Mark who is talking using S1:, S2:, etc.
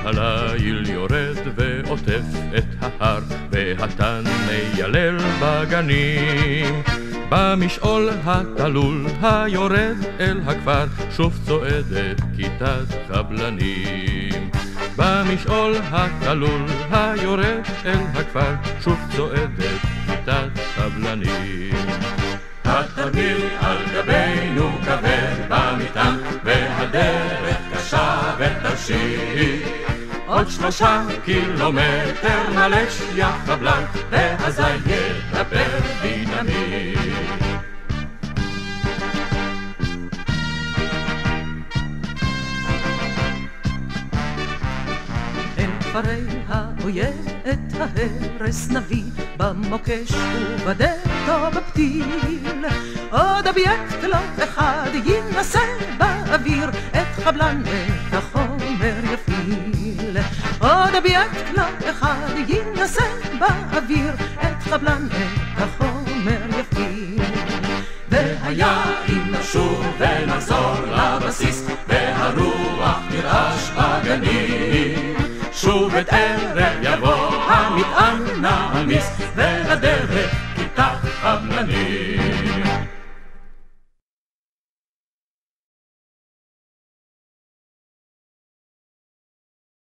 S1: הליל יורד ועוטף את ההר, והתן מיילל בגנים. במשעול התלול היורד אל הכפר, שוב צועדת כיתת חבלנים. במשעול התלול היורד אל הכפר, שוב צועדת כיתת חבלנים. התרגיל על גבינו כבד במטען, והדרך קשה ותרשית. עוד 3 קילומטר מלש יחבלן, והזי ידבר דינמיט. אל כפרי האויב את ההרס נביא, במוקש ובדלתו בפתיל. עוד אובייקט לא אחד ינסה באוויר, את חבלן את החומר יפיל. עוד אובייקט לא אחד ינסה באוויר, את חבלן את החומר יפיל. והיה אם נשוב ונחזור לבסיס, והרוח תרעש בגנים. שוב את ערב יבוא המטען נעמיס, והדרך